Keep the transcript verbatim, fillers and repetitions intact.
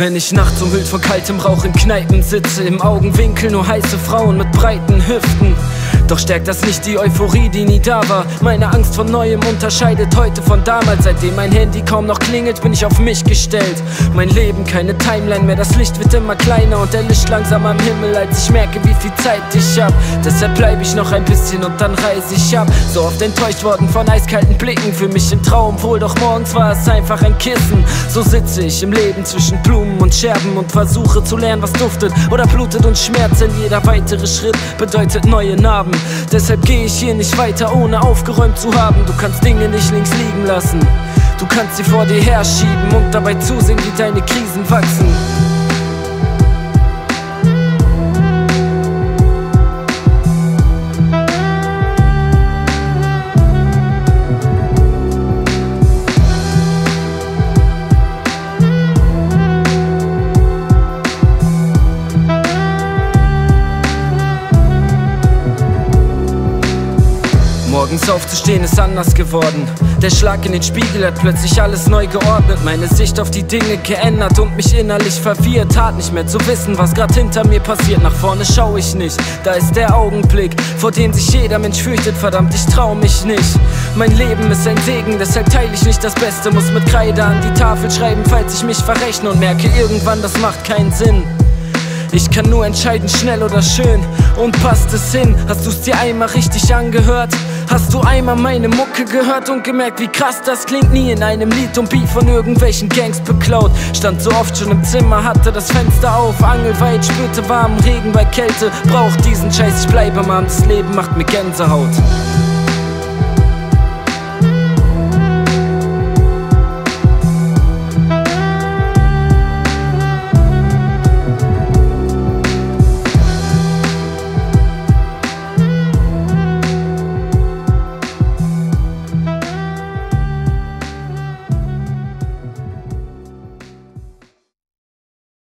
Wenn ich nachts umhüllt von kaltem Rauch in Kneipen sitze, im Augenwinkel nur heiße Frauen mit breiten Hüften. Doch stärkt das nicht die Euphorie, die nie da war. Meine Angst vor Neuem unterscheidet heute von damals. Seitdem mein Handy kaum noch klingelt, bin ich auf mich gestellt. Mein Leben, keine Timeline mehr, das Licht wird immer kleiner und erlischt langsam am Himmel, als ich merke, wie viel Zeit ich hab. Deshalb bleib ich noch ein bisschen und dann reise ich ab. So oft enttäuscht worden von eiskalten Blicken, für mich im Traum wohl, doch morgens war es einfach ein Kissen. So sitze ich im Leben zwischen Blumen und Scherben und versuche zu lernen, was duftet oder blutet und schmerzt. Denn jeder weitere Schritt bedeutet neue Narben. Deshalb gehe ich hier nicht weiter, ohne aufgeräumt zu haben. Du kannst Dinge nicht links liegen lassen. Du kannst sie vor dir herschieben und dabei zusehen, wie deine Krisen wachsen. Morgens aufzustehen ist anders geworden. Der Schlag in den Spiegel hat plötzlich alles neu geordnet. Meine Sicht auf die Dinge geändert und mich innerlich verwirrt. Hart nicht mehr zu wissen, was grad hinter mir passiert. Nach vorne schau ich nicht, da ist der Augenblick, vor dem sich jeder Mensch fürchtet. Verdammt, ich trau mich nicht. Mein Leben ist ein Segen, deshalb teile ich nicht das Beste. Muss mit Kreide an die Tafel schreiben, falls ich mich verrechne und merke irgendwann, das macht keinen Sinn. Ich kann nur entscheiden, schnell oder schön. Und passt es hin? Hast du's dir einmal richtig angehört? Hast du einmal meine Mucke gehört und gemerkt, wie krass das klingt? Nie in einem Lied und Beat von irgendwelchen Gangs beklaut. Stand so oft schon im Zimmer, hatte das Fenster auf, angelweit, spürte warmen Regen bei Kälte. Brauch diesen Scheiß, ich bleibe am Abend, das Leben macht mir Gänsehaut.